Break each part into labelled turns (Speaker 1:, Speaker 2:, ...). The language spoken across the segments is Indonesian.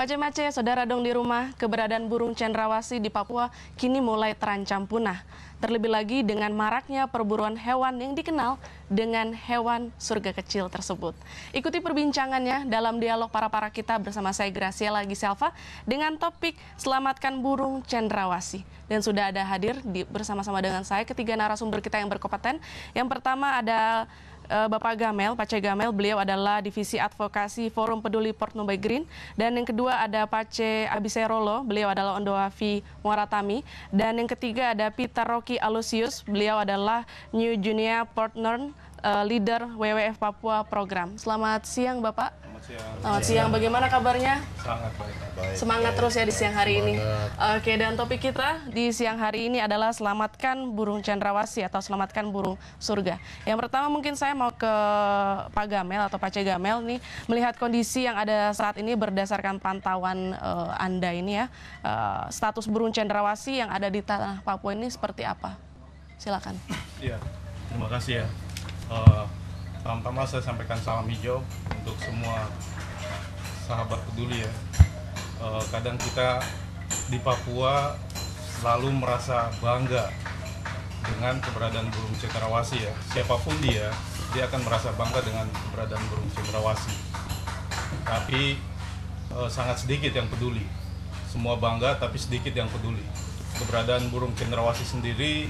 Speaker 1: Mace-mace, saudara dong di rumah, keberadaan burung cendrawasih di Papua kini mulai terancam punah. Terlebih lagi dengan maraknya perburuan hewan yang dikenal dengan hewan surga kecil tersebut. Ikuti perbincangannya dalam dialog para kita bersama saya Graciela Giselva dengan topik Selamatkan Burung Cendrawasih. Dan sudah ada hadir bersama-sama dengan saya ketiga narasumber kita yang berkompeten. Yang pertama ada Bapak Gamel, Pace Gamel, beliau adalah Divisi Advokasi Forum Peduli Port Numbai Green. Dan yang kedua ada Pace Abiserolo, beliau adalah Ondoafi Muaratami. Dan yang ketiga ada Peter Rocky Alusius, beliau adalah New Junior Partner Leader WWF Papua Program. Selamat siang Bapak. Selamat siang, bagaimana kabarnya?
Speaker 2: Sangat baik.
Speaker 1: Semangat terus ya di siang hari ini. Oke, dan topik kita di siang hari ini adalah Selamatkan Burung Cendrawasih atau Selamatkan Burung Surga. Yang pertama mungkin saya mau ke Pak Gamel atau Pace Gamel nih, melihat kondisi yang ada saat ini berdasarkan pantauan Anda ini ya, status burung cendrawasih yang ada di tanah Papua ini seperti apa? Silakan.
Speaker 2: Iya, terima kasih ya. Pertama-tama saya sampaikan salam hijau untuk semua sahabat peduli ya. Kadang kita di Papua selalu merasa bangga dengan keberadaan burung cendrawasih ya. Siapapun dia akan merasa bangga dengan keberadaan burung cendrawasih. Tapi sangat sedikit yang peduli. Semua bangga tapi sedikit yang peduli. Keberadaan burung cendrawasih sendiri,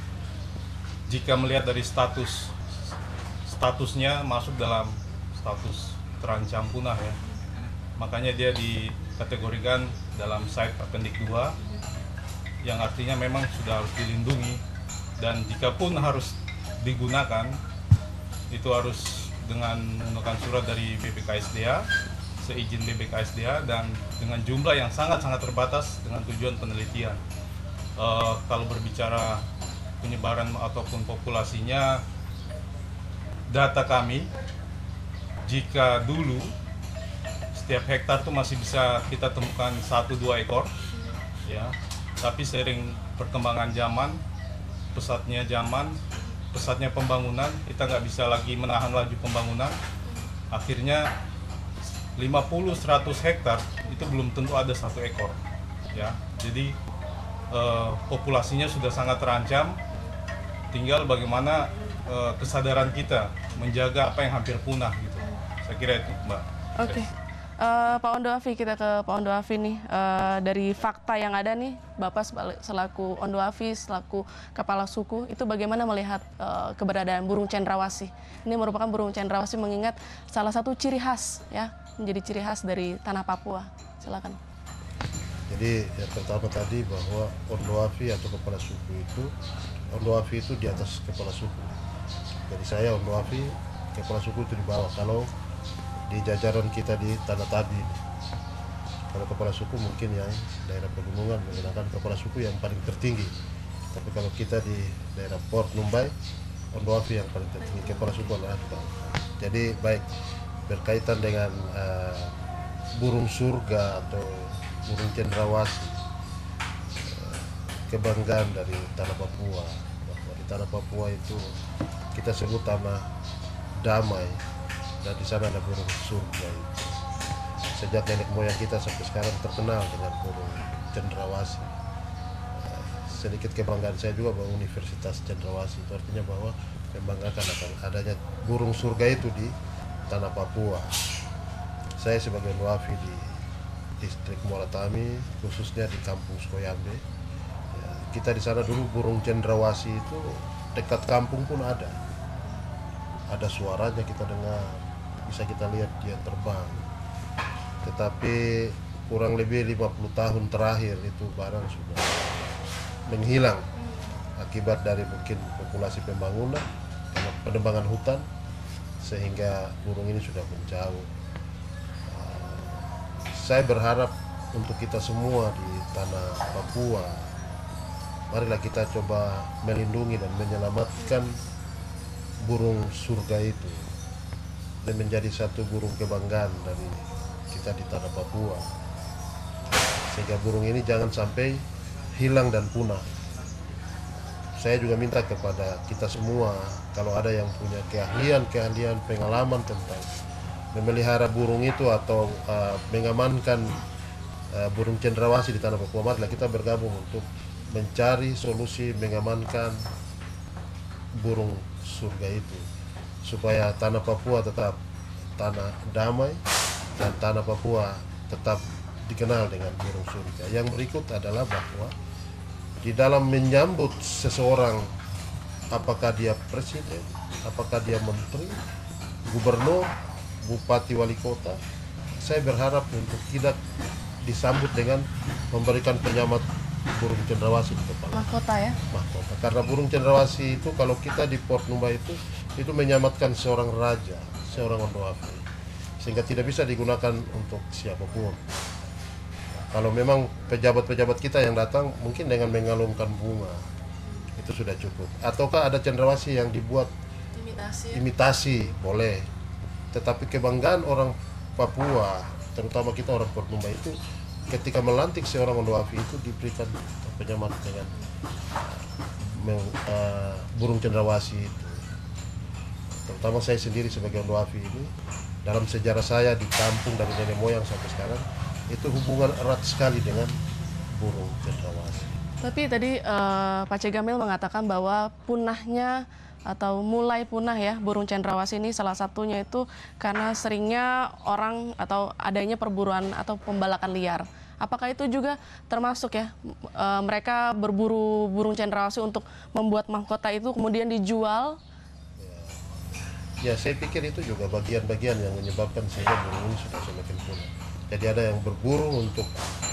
Speaker 2: jika melihat dari statusnya masuk dalam status terancam punah ya. Makanya dia dikategorikan dalam site Appendix 2 yang artinya memang sudah harus dilindungi, dan jika pun harus digunakan itu harus dengan menggunakan surat dari BPKSDA, seizin BPKSDA, dan dengan jumlah yang sangat-sangat terbatas dengan tujuan penelitian. Kalau berbicara penyebaran ataupun populasinya, data kami, jika dulu setiap hektar itu masih bisa kita temukan 1-2 ekor, ya. Tapi seiring perkembangan zaman, pesatnya pembangunan, kita nggak bisa lagi menahan laju pembangunan. Akhirnya 50-100 hektar itu belum tentu ada 1 ekor, ya. Jadi populasinya sudah sangat terancam. Tinggal bagaimana kesadaran kita menjaga apa yang hampir punah gitu. Saya kira itu, Mbak.
Speaker 1: Oke. Pak Ondoafi, kita ke Pak Ondoafi nih. Dari fakta yang ada nih, Bapak selaku Ondoafi, selaku kepala suku, itu bagaimana melihat keberadaan burung cendrawasih? Ini merupakan burung cendrawasih mengingat salah satu ciri khas ya, menjadi ciri khas dari tanah Papua. Silakan.
Speaker 3: Jadi yang pertama tadi bahwa Ondoafi atau kepala suku itu, Ondoafi itu di atas kepala suku. Jadi saya Ondoafi, kepala suku itu di bawah. Kalau di jajaran kita di Tanah Tabi, kalau kepala suku mungkin yang daerah pegunungan menggunakan kepala suku yang paling tertinggi. Tapi kalau kita di daerah Port Numbai, Ondoafi yang paling tertinggi, kepala suku adalah di bawah. Jadi baik berkaitan dengan burung surga atau burung cendrawasih, kebanggaan dari tanah Papua, bahwa di tanah Papua itu kita sebut tanah damai, dan di sana ada burung surga itu. Sejak nenek moyang kita sampai sekarang terkenal dengan burung cendrawasih. Sedikit kebanggaan saya juga bahwa Universitas Cendrawasih itu artinya bahwa membanggakan akan adanya burung surga itu di tanah Papua. Saya sebagai Ondoafi di distrik Muaratami, khususnya di kampung Skoyambe, ya, kita di sana dulu burung cendrawasih itu dekat kampung pun ada suaranya kita dengar, bisa kita lihat dia terbang. Tetapi kurang lebih 50 tahun terakhir itu barang sudah menghilang akibat dari mungkin populasi pembangunan, penebangan hutan, sehingga burung ini sudah menjauh. Saya berharap untuk kita semua di tanah Papua, marilah kita coba melindungi dan menyelamatkan burung surga itu dan menjadi satu burung kebanggaan dari kita di tanah Papua, sehingga burung ini jangan sampai hilang dan punah. Saya juga minta kepada kita semua, kalau ada yang punya keahlian, pengalaman tentang memelihara burung itu atau mengamankan burung cendrawasih di tanah Papua. Marilah kita bergabung untuk mencari solusi mengamankan burung surga itu supaya tanah Papua tetap tanah damai dan tanah Papua tetap dikenal dengan burung surga. Yang berikut adalah bahwa di dalam menyambut seseorang, apakah dia presiden, apakah dia menteri, gubernur, bupati, wali kota, saya berharap untuk tidak disambut dengan memberikan penyelamat burung cendrawasih di kepala.
Speaker 1: Mahkota ya?
Speaker 3: Mahkota. Karena burung cendrawasih itu kalau kita di Port Numbai itu menyelamatkan seorang raja, seorang Ondoafi, sehingga tidak bisa digunakan untuk siapapun. Kalau memang pejabat-pejabat kita yang datang mungkin dengan mengalungkan bunga itu sudah cukup. Ataukah ada cendrawasih yang dibuat imitasi boleh. Tetapi kebanggaan orang Papua, terutama kita orang Port Numbai itu ketika melantik seorang Ondoafi itu diberikan penyemat dengan burung cendrawasih itu. Terutama saya sendiri sebagai Ondoafi ini, dalam sejarah saya di kampung dari nenek moyang sampai sekarang itu hubungan erat sekali dengan burung cendrawasih.
Speaker 1: Tapi tadi Pak C. Gamil mengatakan bahwa punahnya atau mulai punah ya burung cendrawasih ini salah satunya itu karena seringnya orang atau adanya perburuan atau pembalakan liar. Apakah itu juga termasuk ya mereka berburu burung cendrawasih untuk membuat mahkota itu kemudian dijual?
Speaker 3: Ya, saya pikir itu juga bagian-bagian yang menyebabkan sehingga burung ini sudah semakin punah. Jadi ada yang berburu untuk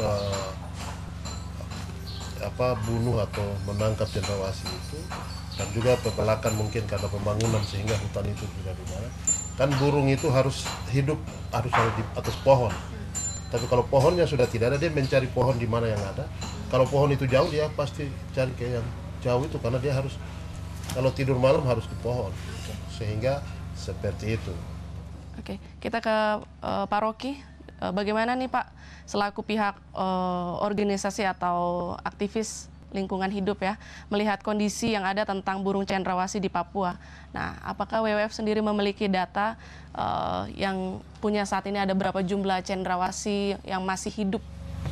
Speaker 3: bunuh atau menangkap cendrawasih itu, dan juga pembalakan mungkin karena pembangunan sehingga hutan itu sudah dimana. Kan burung itu harus hidup harus di atas pohon. Tapi kalau pohonnya sudah tidak ada, dia mencari pohon di mana yang ada. Kalau pohon itu jauh, dia pasti cari ke yang jauh itu karena dia harus, kalau tidur malam harus di pohon. Sehingga seperti itu.
Speaker 1: Oke, kita ke Pak Rocky. Bagaimana nih Pak, selaku pihak organisasi atau aktivis lingkungan hidup ya, melihat kondisi yang ada tentang burung cendrawasih di Papua. Nah, apakah WWF sendiri memiliki data yang punya saat ini ada berapa jumlah cendrawasih yang masih hidup?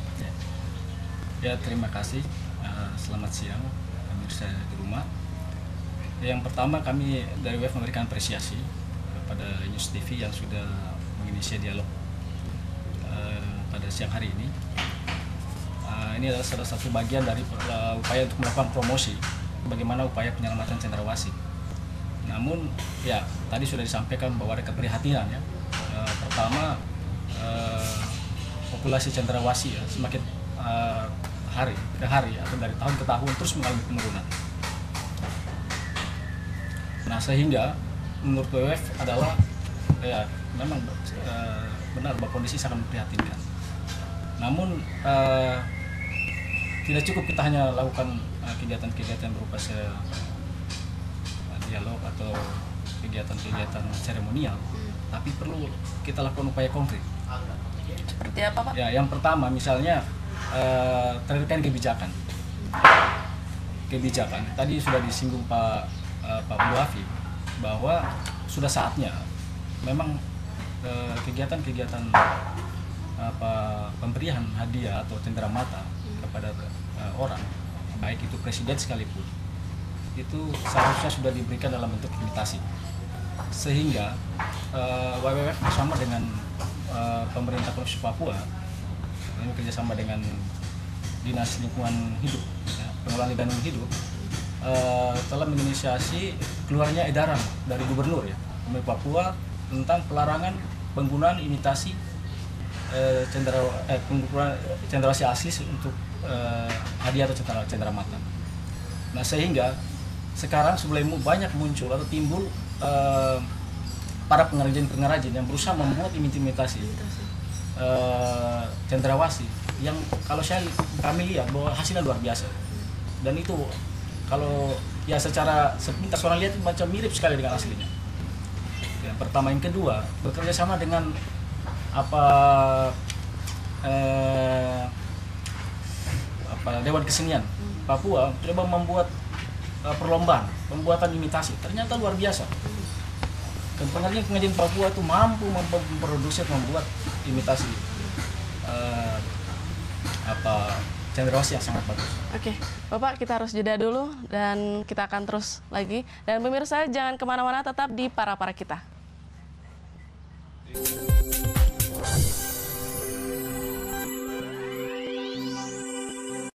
Speaker 4: Ya, terima kasih. Selamat siang, pemirsa di rumah. Yang pertama, kami dari WWF memberikan apresiasi kepada News TV yang sudah menginisiasi dialog pada siang hari ini. Ini adalah salah satu bagian dari upaya untuk melakukan promosi bagaimana upaya penyelamatan cendrawasih. Namun ya tadi sudah disampaikan bahwa ada keprihatinan ya. Pertama, populasi cendrawasih ya semakin hari ke hari atau dari tahun ke tahun terus mengalami penurunan. Nah, sehingga menurut WWF adalah ya memang benar bahwa kondisi sangat memprihatinkan. Namun tidak cukup kita hanya lakukan kegiatan-kegiatan berupa dialog atau kegiatan-kegiatan seremonial, tapi perlu kita lakukan upaya konkret.
Speaker 1: Seperti apa Pak?
Speaker 4: Ya, yang pertama misalnya terkait kebijakan. Kebijakan tadi sudah disinggung Pak Ondoafi bahwa sudah saatnya memang kegiatan-kegiatan pemberian hadiah atau cenderamata kepada orang, baik itu presiden sekalipun, itu seharusnya sudah diberikan dalam bentuk imitasi. Sehingga WWF bersama dengan pemerintah Provinsi Papua, ini kerjasama dengan Dinas Lingkungan Hidup, Pengelolaan Lingkungan Hidup, telah menginisiasi keluarnya edaran dari Gubernur ya, Papua tentang pelarangan penggunaan imitasi cendrawasih asli untuk hadiah atau cenderamata. Nah, sehingga sekarang banyak muncul atau timbul para pengrajin-pengrajin yang berusaha membuat imitasi cendrawasih yang kalau kami lihat bahwa hasilnya luar biasa. Dan itu kalau ya secara sepintas orang lihat macam mirip sekali dengan aslinya. Yang pertama, yang kedua, bekerja sama dengan Dewan Kesenian Papua coba membuat perlombaan pembuatan imitasi, ternyata luar biasa. Dan pengrajin Papua itu mampu memproduksi, membuat imitasi cendrawasih yang sangat bagus.
Speaker 1: Oke, Bapak, kita harus jeda dulu dan kita akan terus lagi. Dan pemirsa, jangan kemana-mana, tetap di Para-Para kita.